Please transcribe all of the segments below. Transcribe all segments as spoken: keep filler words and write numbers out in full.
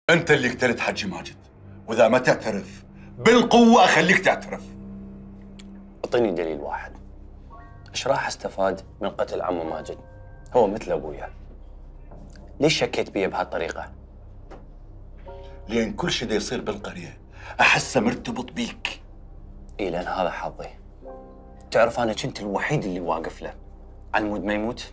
انت اللي قتلت حجي ماجد، واذا ما تعترف بالقوه اخليك تعترف. اعطيني دليل واحد. ايش راح استفاد من قتل عمو ماجد؟ هو مثل ابويا. ليش شكيت بيه بهالطريقه؟ لان كل شيء دا يصير بالقريه احسه مرتبط بيك. اي لان هذا حظي. تعرف انا كنت الوحيد اللي واقف له على مود ما يموت.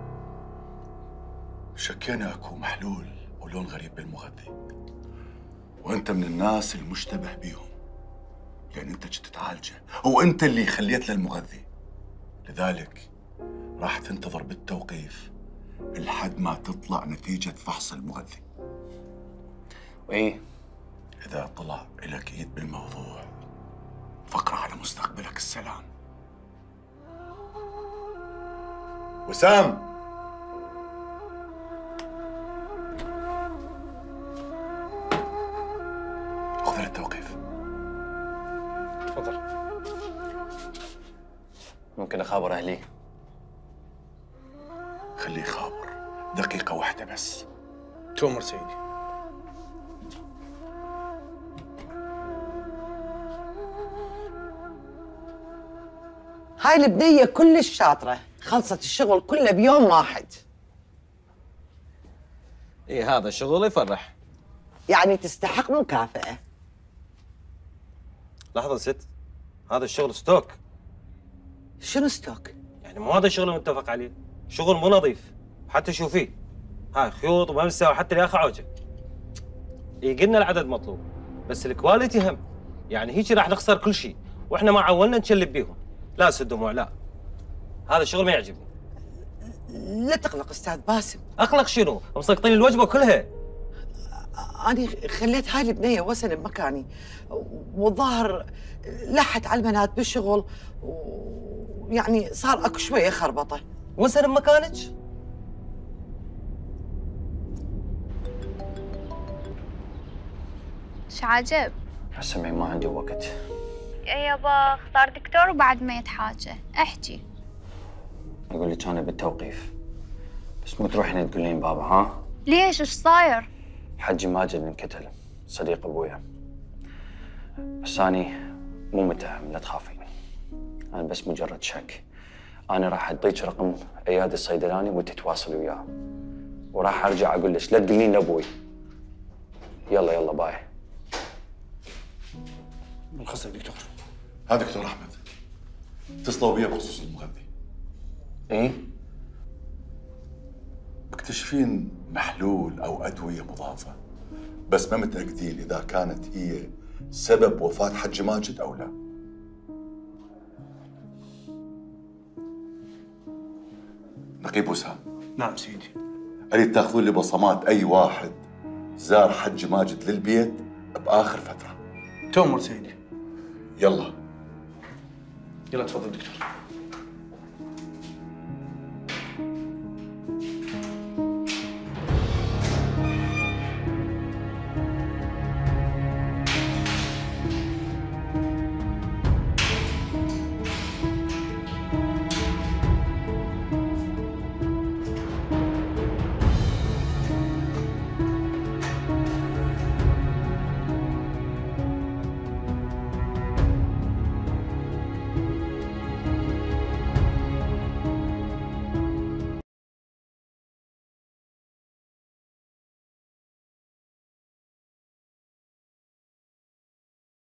شكينا اكو محلول ولون غريب بالمغذي، وانت من الناس المشتبه بيهم، لان انت كنت تعالجه وانت اللي خليت له المغذي. لذلك راح تنتظر بالتوقيف لحد ما تطلع نتيجه فحص المغذي. وايه اذا طلع لك ايد بالموضوع فقرة على مستقبلك السلام. وسام، خذ التوقيف. تفضل. ممكن اخابر اهلي؟ خليه خابر دقيقة واحدة بس. تؤمر سيدي. هاي البنية كلش شاطرة، خلصت الشغل كله بيوم واحد. ايه هذا شغل يفرح. يعني تستحق مكافأة. لحظة ست، هذا الشغل ستوك. شنو ستوك؟ يعني مو هذا الشغل المتفق عليه، شغل مو نظيف، حتى شوفيه هاي خيوط وممسة وحتى الياخة عوجة. ايه قلنا العدد مطلوب، بس الكواليتي هم، يعني هيك راح نخسر كل شيء، واحنا ما عولنا نشلب بيهم. لا سد دموع لا، هذا الشغل ما يعجبني. لا تقلق استاذ باسم. اقلق شنو؟ مسقطين الوجبة كلها. أنا خليت هاي البنية وسن بمكاني، والظاهر لحت على البنات بالشغل، ويعني صار اكو شوية خربطة. وسن بمكانك؟ شو عجب؟ سمعي ما عندي وقت. يا يابا اختار دكتور وبعد ما يتحاجى احكي. اقول لك انا بالتوقيف، بس مو تروحين تقولين بابا ها؟ ليش ايش صاير؟ حجي ماجد انقتل، صديق ابويا. بس اني مو متهم، لا تخافين. انا بس مجرد شك. انا راح اديك رقم اياد الصيدلاني وانت تتواصلي وياه، وراح ارجع اقول لك لا تقولين لابوي. يلا يلا باي. من خصك دكتور. ها دكتور احمد، اتصلوا بي بخصوص المغذي. ايه؟ مكتشفين محلول او ادويه مضافه، بس ما متاكدين اذا كانت هي سبب وفاه حج ماجد او لا. نقيب وسام. نعم سيدي. اريد تاخذون لي بصمات اي واحد زار حج ماجد للبيت باخر فتره. تؤمر سيدي. يلا يلا تفضل دكتور.